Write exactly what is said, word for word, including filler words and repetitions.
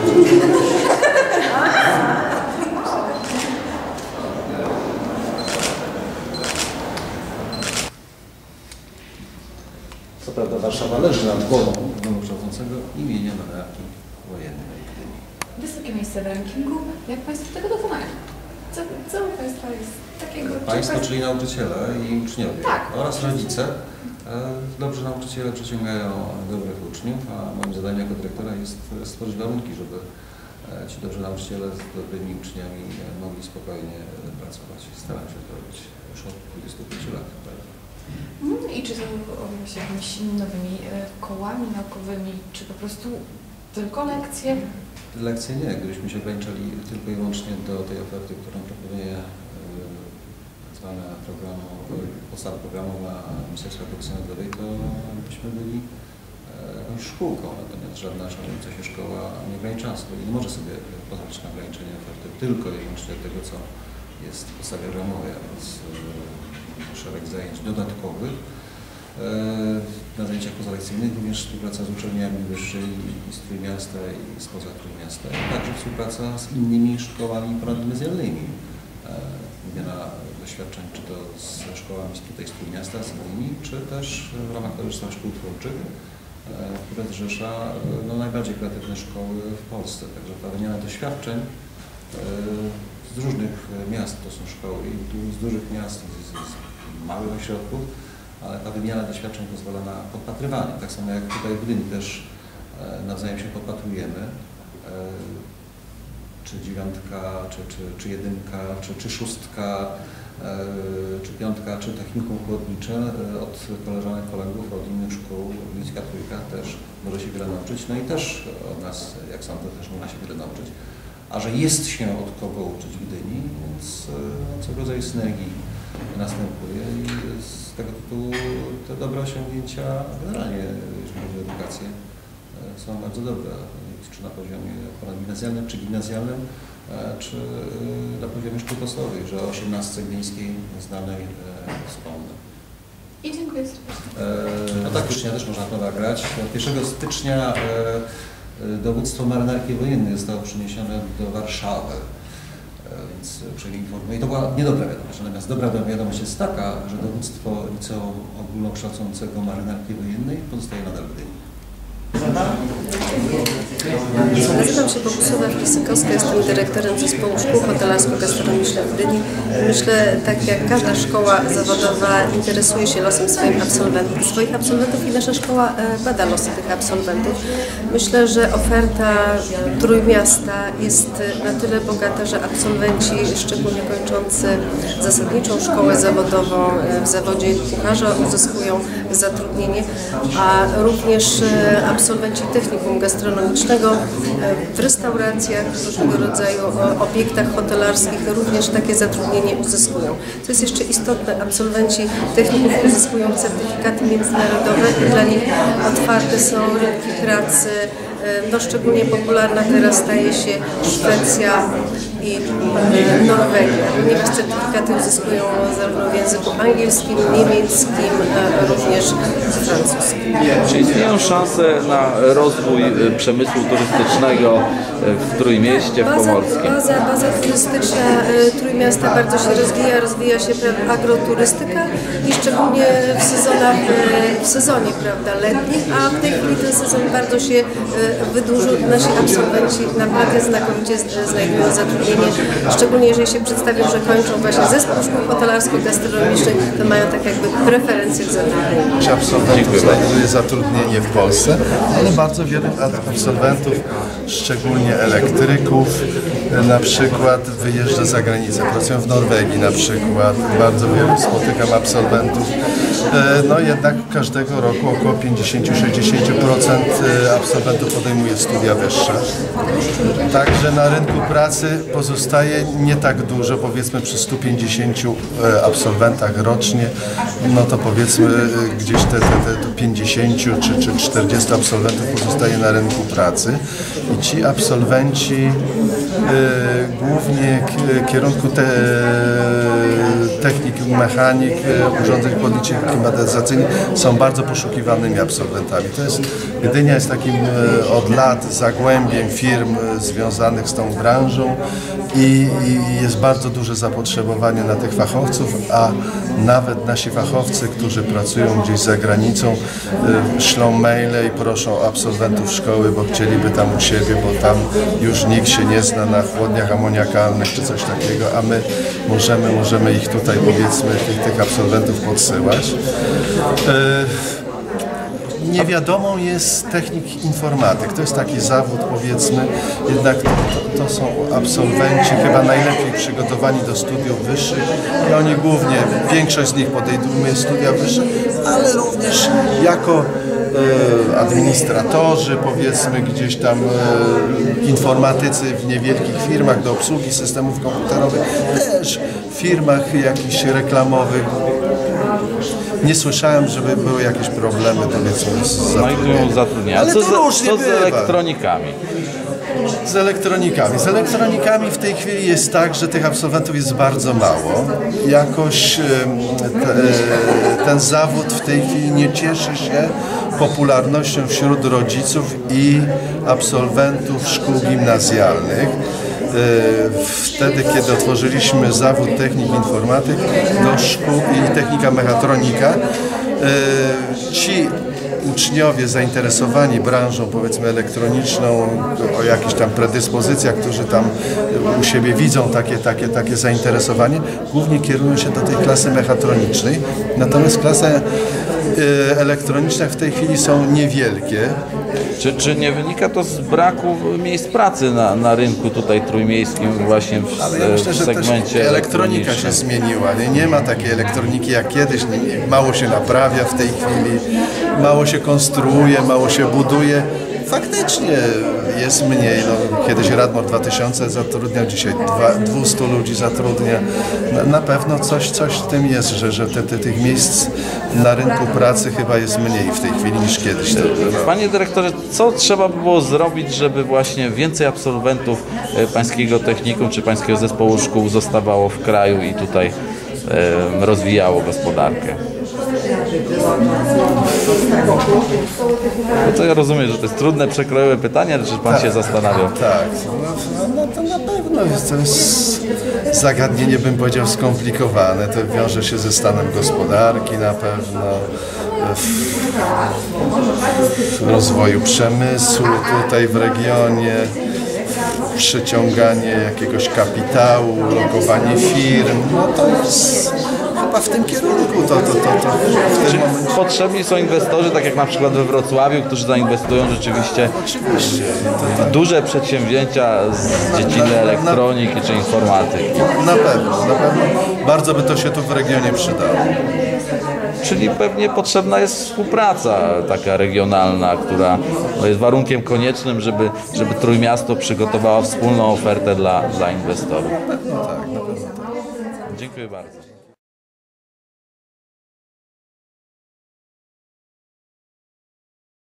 Co prawda Warszawa leży nad głową Domu Kształcącego imienia Marynarki Wojennej. Wysokie miejsce w rankingu. Jak Państwo tego dokonają? Co, co u Państwa jest takiego? Państwo, Państwo, czyli nauczyciele i uczniowie tak, oraz rodzice. Dobrzy nauczyciele przyciągają dobrych uczniów, a moim zadaniem jako dyrektora jest stworzyć warunki, żeby ci dobrzy nauczyciele z dobrymi uczniami mogli spokojnie pracować. Staram się to robić już od dwudziestu pięciu lat. I czy zajmują się jakimiś nowymi kołami naukowymi, czy po prostu tylko lekcje? Lekcje nie. Gdybyśmy się ograniczali tylko i wyłącznie do tej oferty, którą proponuje zwana programu, podstawa programu na Ministerstwie Edukacji Narodowej, to byśmy byli jakąś szkółką, natomiast żadna szkoląca się szkoła nie ograniczała sobie i nie może sobie pozwolić na ograniczenie oferty tylko i wyłącznie do tego, co jest w podstawie programowej, a więc szereg zajęć dodatkowych. Na zajęciach pozalekcyjnych również współpraca z uczelniami wyższymi z Trójmiasta i spoza Trójmiasta, a także współpraca z innymi szkołami ponadgimnazjalnymi. Wymiana doświadczeń, czy to ze szkołami tutaj z Trójmiasta, z innymi, czy też w ramach Towarzystwa Szkół Twórczych, które zrzesza no, najbardziej kreatywne szkoły w Polsce. Także ta wymiana doświadczeń z różnych miast, to są szkoły i tu z dużych miast, z, z małych ośrodków, ale ta wymiana doświadczeń pozwala na podpatrywanie. Tak samo jak tutaj w Gdyni też nawzajem się podpatrujemy. Czy dziewiątka, czy, czy, czy jedynka, czy, czy szóstka, czy piątka, czy technikum chłodnicze od koleżanek, kolegów, od innych szkół, Gliwicka Trójka też może się wiele nauczyć. No i też od nas, jak sądzę, też można się wiele nauczyć. A że jest się od kogo uczyć w Gdyni, więc co rodzaju synergii następuje i z tego tytułu te dobre osiągnięcia generalnie, jeśli chodzi o edukację, są bardzo dobre, czy na poziomie ponadgimnazjalnym, czy gimnazjalnym, czy na poziomie szkół podstawowych, że o osiemnastce gdyńskiej znanej wspomnę. I dziękuję serdecznie. No tak, stycznia też można to nagrać. pierwszego stycznia dowództwo Marynarki Wojennej zostało przeniesione do Warszawy. Więc uprzejmie informuję. I to była niedobra wiadomość, natomiast dobra wiadomość jest taka, że dowództwo Liceum Ogólnokształcącego Marynarki Wojennej pozostaje nadal w Gdyni. Nazywam się Bogusława Flisykowska, jestem dyrektorem Zespołu Szkół Hotelarsko-Gastronomicznych w Gdyni. Myślę, tak jak każda szkoła zawodowa interesuje się losem swoich absolwentów, swoich absolwentów i nasza szkoła bada losy tych absolwentów. Myślę, że oferta Trójmiasta jest na tyle bogata, że absolwenci, szczególnie kończący zasadniczą szkołę zawodową w zawodzie kucharza, uzyskują zatrudnienie, a również absolwenci technikum gastronomicznego w restauracjach, w różnego rodzaju obiektach hotelarskich również takie zatrudnienie uzyskują. Co jest jeszcze istotne, absolwenci techników uzyskują certyfikaty międzynarodowe i dla nich otwarte są rynki pracy. No, szczególnie popularna teraz staje się Szwecja i Norwegia, ponieważ certyfikaty uzyskują zarówno w języku angielskim, niemieckim, również francuskim. Czy istnieją szanse na rozwój przemysłu turystycznego w Trójmieście, w Pomorskim? Baza, baza turystyczna Trójmiasta bardzo się rozwija, rozwija się agroturystyka i szczególnie w sezonach, w sezonie, prawda, letnim, a w tej chwili ten sezon bardzo się wydłużył. Nasi absolwenci naprawdę znakomicie znajdują zatrudnienie, szczególnie jeżeli się przedstawią, że kończą właśnie zespół szkół hotelarsko-gastronomicznych, to mają tak jakby preferencje w zatrudnieniu. Ci absolwentów znajduje zatrudnienie w Polsce, ale bardzo wielu absolwentów, szczególnie elektryków, na przykład wyjeżdża za granicę, pracują w Norwegii na przykład, bardzo wielu spotykam absolwentów. No jednak każdego roku około pięćdziesiąt do sześćdziesięciu procent absolwentów podejmuje studia wyższe. Także na rynku pracy pozostaje nie tak dużo, powiedzmy przy stu pięćdziesięciu absolwentach rocznie, no to powiedzmy gdzieś te, te, te pięćdziesięciu czy, czy czterdziestu absolwentów pozostaje na rynku pracy i ci absolwenci e, głównie k, kierunku te, technik, mechanik, urządzeń chłodniczych i klimatyzacyjnych są bardzo poszukiwanymi absolwentami. To jest, Gdynia jest takim e, od lat zagłębiem firm e, związanych z tą branżą i, i jest bardzo duże zapotrzebowanie na tych fachowców, a nawet nasi fachowcy, którzy pracują gdzieś za granicą, e, szlą maile i proszą absolwentów szkoły, bo chcieliby tam u siebie, bo tam już nikt się nie zna na chłodniach amoniakalnych czy coś takiego, a my możemy, możemy ich tutaj, powiedzmy, tych, tych absolwentów podsyłać. E, Niewiadomą jest technik informatyk. To jest taki zawód, powiedzmy, jednak to, to, to są absolwenci chyba najlepiej przygotowani do studiów wyższych i oni głównie, większość z nich podejmuje studia wyższe, ale również jako e, administratorzy, powiedzmy, gdzieś tam e, informatycy w niewielkich firmach do obsługi systemów komputerowych, też w firmach jakichś reklamowych. Nie słyszałem, żeby były jakieś problemy, powiedzmy, z zatrudnieniem. zatrudnienia. Ale co, to z, różnie co z bywa. elektronikami? Z elektronikami. Z elektronikami w tej chwili jest tak, że tych absolwentów jest bardzo mało. Jakoś te, ten zawód w tej chwili nie cieszy się popularnością wśród rodziców i absolwentów szkół gimnazjalnych. Wtedy, kiedy otworzyliśmy zawód technik informatyk do szkół i technika mechatronika, ci uczniowie zainteresowani branżą, powiedzmy, elektroniczną, o jakichś tam predyspozycjach, którzy tam u siebie widzą takie, takie, takie zainteresowanie, głównie kierują się do tej klasy mechatronicznej. Natomiast klasy elektroniczne w tej chwili są niewielkie. Czy, czy nie wynika to z braku miejsc pracy na, na rynku tutaj trójmiejskim właśnie w, Ale ja myślę, w że segmencie też elektronika się zmieniła. Nie, nie ma takiej elektroniki jak kiedyś. Nie, nie, mało się naprawia w tej chwili, mało się konstruuje, mało się buduje. Faktycznie jest mniej. No, kiedyś Radmor dwa tysiące zatrudniał, dzisiaj dwieście ludzi zatrudnia. Na, na pewno coś, coś w tym jest, że, że te, te, tych miejsc na rynku pracy chyba jest mniej w tej chwili niż kiedyś. To było. Panie dyrektorze, co trzeba by było zrobić, żeby właśnie więcej absolwentów pańskiego technikum czy pańskiego zespołu szkół zostawało w kraju i tutaj e, rozwijało gospodarkę? No to ja rozumiem, że to jest trudne, przekrojowe pytanie, czy pan tak, się zastanawiał? Tak, no, no to na pewno to jest zagadnienie, bym powiedział, skomplikowane. To wiąże się ze stanem gospodarki na pewno, w rozwoju przemysłu tutaj w regionie, przyciąganie jakiegoś kapitału, lokowanie firm. No to jest chyba w tym kierunku. To, to, to, to w tym momencie. Potrzebni są inwestorzy, tak jak na przykład we Wrocławiu, którzy zainwestują rzeczywiście Oczywiście. w duże przedsięwzięcia z dziedziny elektroniki czy informatyki. Na pewno, na pewno. Bardzo by to się tu w regionie przydało. Czyli pewnie potrzebna jest współpraca taka regionalna, która no, jest warunkiem koniecznym, żeby, żeby Trójmiasto przygotowało wspólną ofertę dla, dla inwestorów. No tak, na pewno tak. Dziękuję bardzo.